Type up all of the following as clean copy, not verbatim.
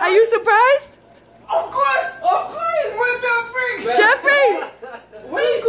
Are you surprised? Of course! Of course! What the freak? Jeffrey! Wait!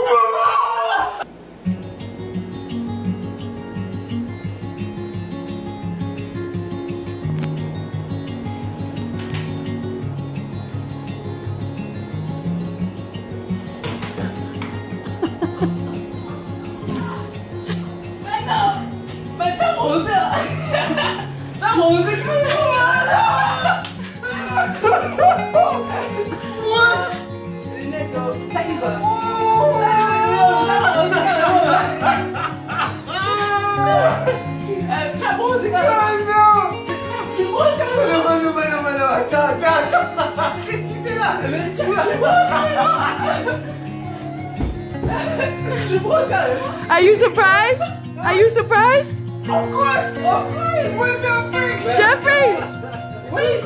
Qu'est-ce que tu fais là? Je brosse carrément. Are you surprised? Are you surprised? Of course! Of course! What the freak? Jeffrey! Wait!